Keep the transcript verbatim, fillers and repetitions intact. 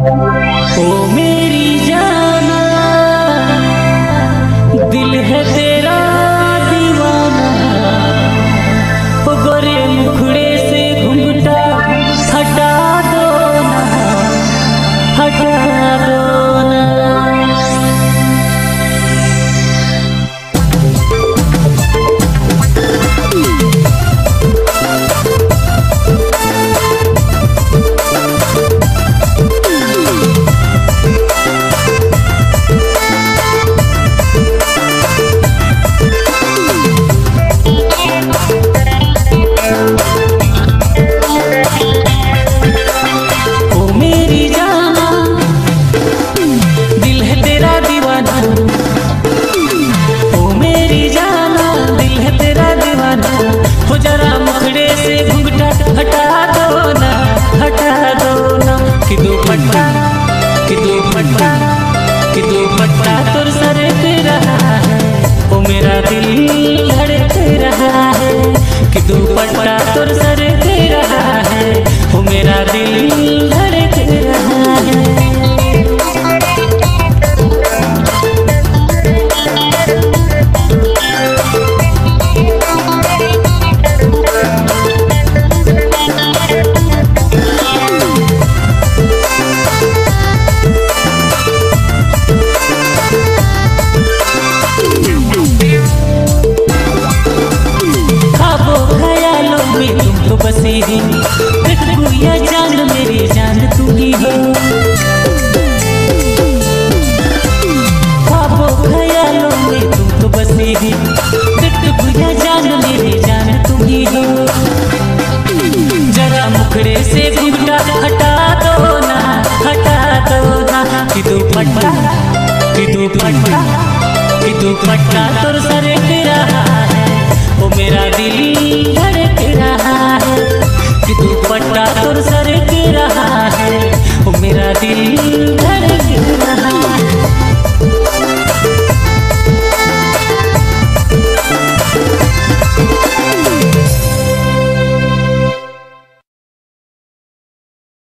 ओ मेरी जाना दिल है तेरा दीवाना, ओ गोरे मुखड़े से घुंघटा हटा दो ना, हटा दो ना। हो जरा मुखड़े से घुंघटा हटा दो ना, हटा दो ना। कि दुपट्टा कि दुपट्टा कि दुपट्टा तुर सरक रहा है, ओ मेरा दिल धड़क रहा है। कि दुपट्टा तुर सरक रहा है, ओ मेरा दिल धड़क रहा है। बसेरी देख गुया जान मेरी जान तू ही हो, ख्वाबों ख्यालों में तुम तो बसेरी देख गुया जान मेरी जान तू ही हो। जरा मुखड़े से घुंघटा हटा दो ना, हटा दो ना। कि दुपट्टा कि दुपट्टा कि दुपट्टा तुर सर